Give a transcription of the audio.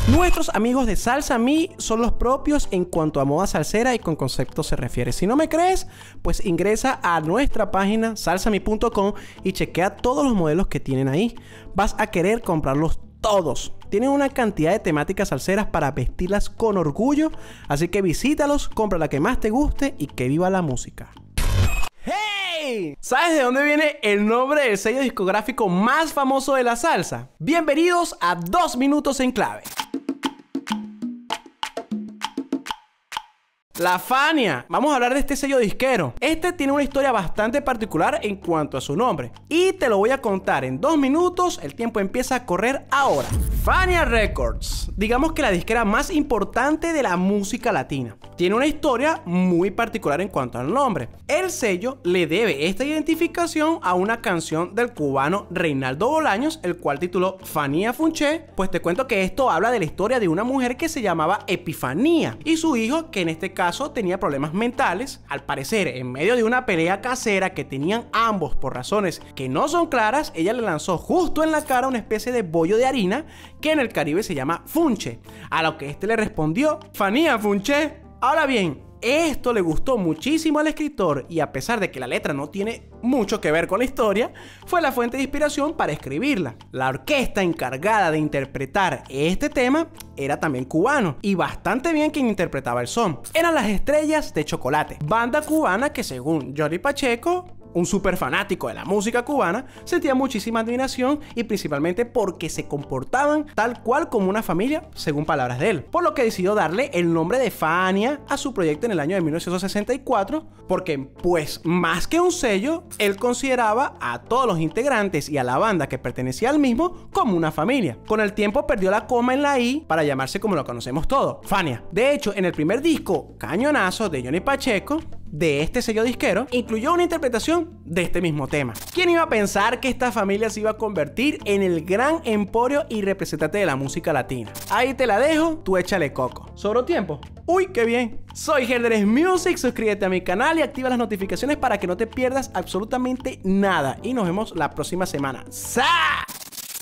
Nuestros amigos de Salsa Me son los propios en cuanto a moda salsera y con conceptos se refiere. Si no me crees, pues ingresa a nuestra página salsame.com y chequea todos los modelos que tienen ahí. Vas a querer comprarlos todos. Tienen una cantidad de temáticas salseras para vestirlas con orgullo, así que visítalos, compra la que más te guste y que viva la música. ¡Hey! ¿Sabes de dónde viene el nombre del sello discográfico más famoso de la salsa? Bienvenidos a 2 Minutos en Clave. La Fania. Vamos a hablar de este sello disquero. Este tiene una historia bastante particular en cuanto a su nombre. Y te lo voy a contar en 2 minutos. El tiempo empieza a correr ahora. Fania Records. Digamos que la disquera más importante de la música latina. Tiene una historia muy particular en cuanto al nombre. El sello le debe esta identificación a una canción del cubano Reinaldo Bolaños, el cual tituló Fania Funché. Pues te cuento que esto habla de la historia de una mujer que se llamaba Epifanía y su hijo, que en este caso tenía problemas mentales. Al parecer, en medio de una pelea casera que tenían ambos por razones que no son claras, ella le lanzó justo en la cara una especie de bollo de harina que en el Caribe se llama funche, a lo que este le respondió Fania Funché. Ahora bien, esto le gustó muchísimo al escritor y a pesar de que la letra no tiene mucho que ver con la historia, fue la fuente de inspiración para escribirla. La orquesta encargada de interpretar este tema era también cubano y bastante bien quien interpretaba el son. Eran las Estrellas de Chocolate, banda cubana que según Johnny Pacheco, un súper fanático de la música cubana, sentía muchísima admiración y principalmente porque se comportaban tal cual como una familia, según palabras de él. Por lo que decidió darle el nombre de Fania a su proyecto en el año de 1964, porque pues más que un sello, él consideraba a todos los integrantes y a la banda que pertenecía al mismo como una familia. Con el tiempo perdió la coma en la I para llamarse como lo conocemos todos, Fania. De hecho, en el primer disco, Cañonazo, de Johnny Pacheco, de este sello disquero, incluyó una interpretación de este mismo tema. ¿Quién iba a pensar que esta familia se iba a convertir en el gran emporio y representante de la música latina? Ahí te la dejo, tú échale coco. ¿Sobró tiempo? ¡Uy, qué bien! Soy Herderes Music, suscríbete a mi canal y activa las notificaciones para que no te pierdas absolutamente nada. Y nos vemos la próxima semana. ¡Sa!